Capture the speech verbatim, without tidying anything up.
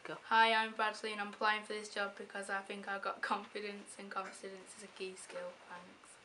go. Hi, I'm Bradley and I'm applying for this job because I think I've got confidence, and confidence is a key skill. Thanks.